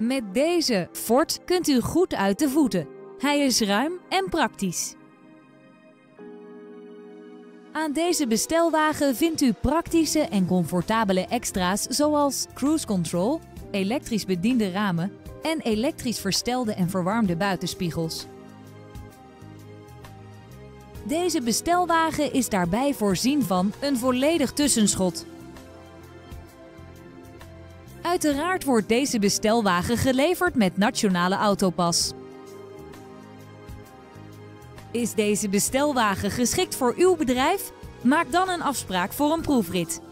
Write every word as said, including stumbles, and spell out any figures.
Met deze Ford kunt u goed uit de voeten. Hij is ruim en praktisch. Aan deze bestelwagen vindt u praktische en comfortabele extra's zoals cruise control, elektrisch bediende ramen en elektrisch verstelde en verwarmde buitenspiegels. Deze bestelwagen is daarbij voorzien van een volledig tussenschot. Uiteraard wordt deze bestelwagen geleverd met Nationale Autopas. Is deze bestelwagen geschikt voor uw bedrijf? Maak dan een afspraak voor een proefrit.